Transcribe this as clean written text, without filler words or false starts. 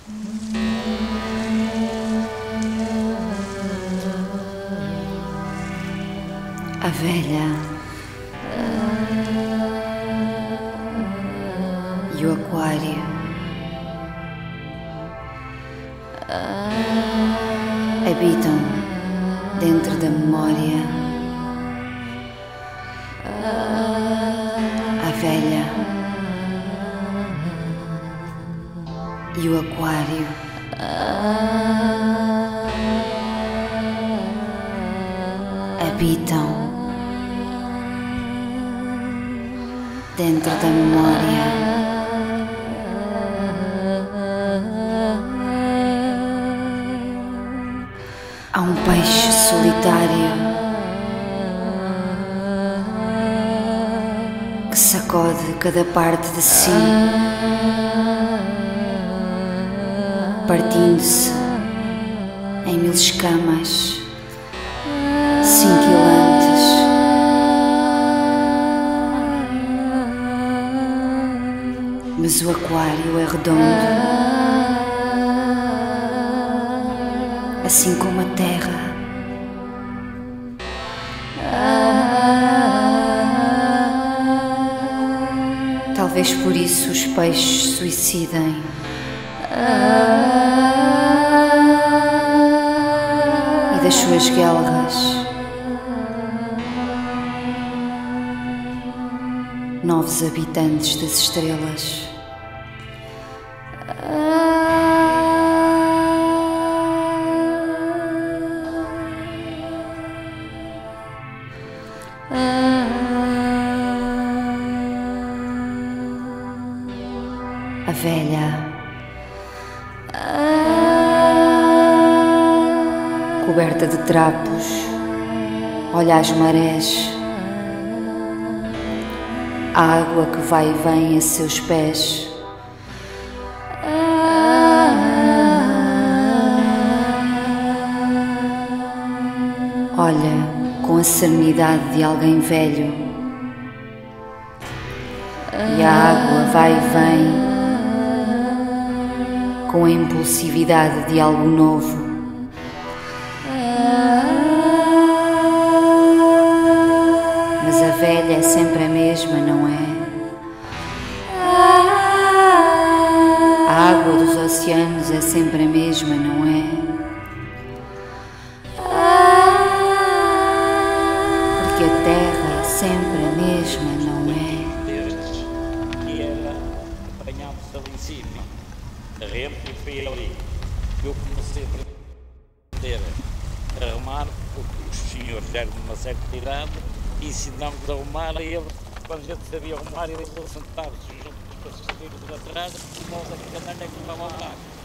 A velha e o aquário habitam dentro da memória. A velha e o aquário habitam dentro da memória. Há um peixe solitário que sacode cada parte de si, partindo-se em mil escamas cintilantes. Mas o aquário é redondo, assim como a terra. Talvez por isso os peixes suicidem. E das suas guelras novos habitantes das estrelas. A velha coberta de trapos olha as marés, a água que vai e vem a seus pés. Olha com a serenidade de alguém velho, e a água vai e vem com a impulsividade de algo novo. Mas a velha é sempre a mesma, não é? A água dos oceanos é sempre a mesma, não é? Porque a terra é sempre a mesma, não é? E ela apanhámos ali em cima, a rede, e foi ali que eu comecei a aprender a remar, porque os senhores já eram de uma certa idade, e ensinámos a remar, e eles, quando a gente sabia remar, eles sentavam-se juntos para se sair de atrás, e nós aqui andando é que vamos ao mar.